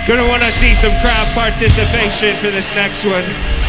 Gonna wanna see some crowd participation for this next one.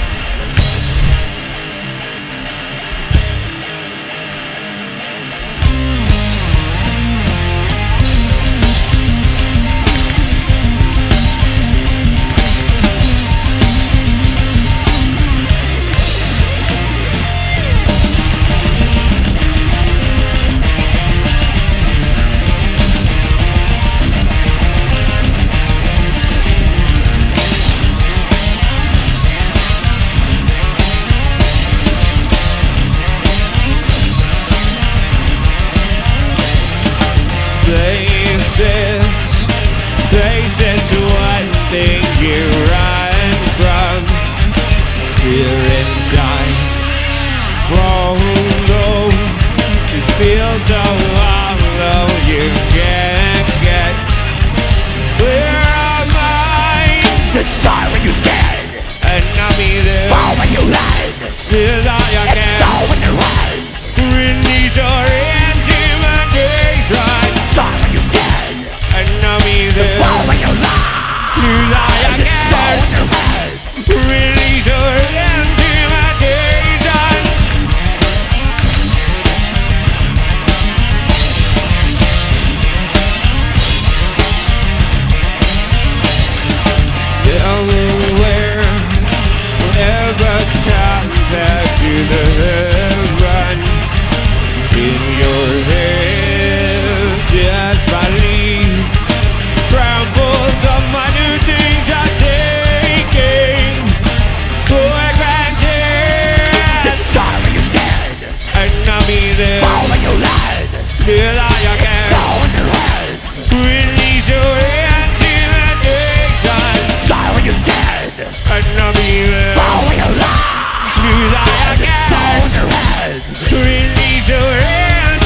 Places one thing you run from here inside. Oh no, it feels so hollow you can't get. Where am I? The siren you scared, and not me there. fall when you land, without your it's hands. all in your hands. Release your intimidation. Siren you scared, and not me there. fall when you land, it's all in your hands. Release your intimidation. Nowhere will ever compare to the run in your head. Just believe crumbles of minute things are taking for granted. The siren you scared, And not be there fall when you land, without your it's all gas. in your hands. Release your intimidation. Siren you scared, And not be there fall when you land, without your it's all in gas. your hands. Release your intimidation.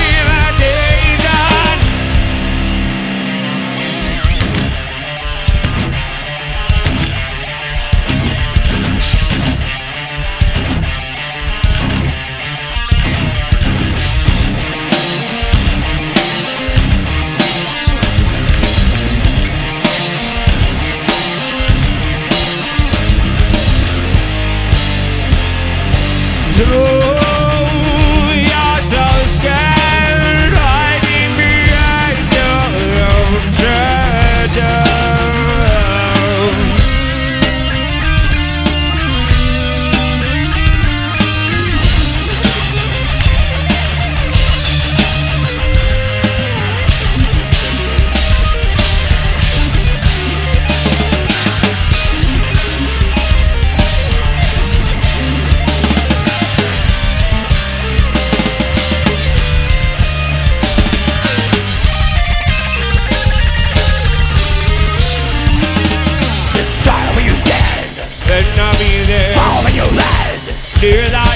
You're so scared, hiding behind your own shadow. And I'll be there Fall when you land, near the